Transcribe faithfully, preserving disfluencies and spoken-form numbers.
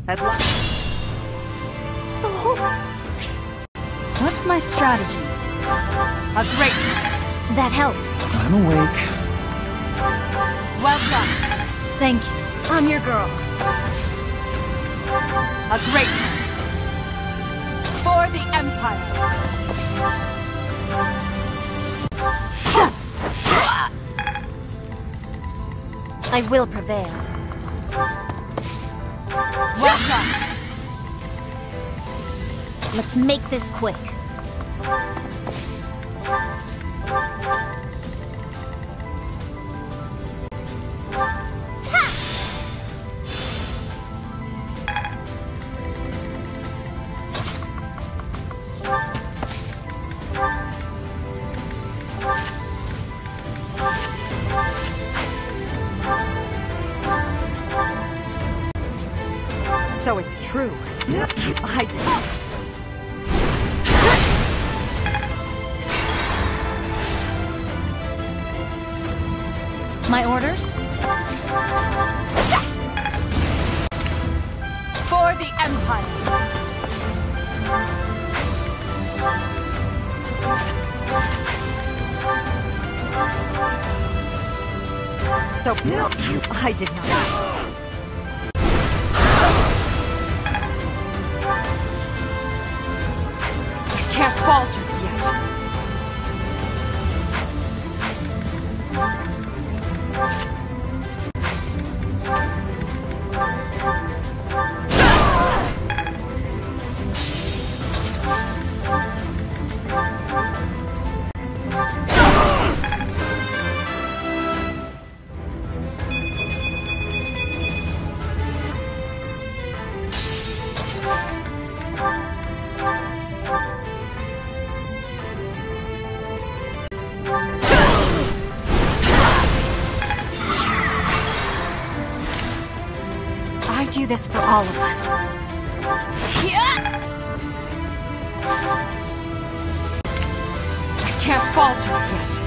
I'd like... What's my strategy? A great... That helps. I'm awake. Well done. Thank you. I'm your girl. A great... For the Empire. I will prevail. Well done. Let's make this quick. So it's true. I did. My orders? For the Empire. So I did not. Can't fall just yet. I do this for all of us. I can't fall just yet.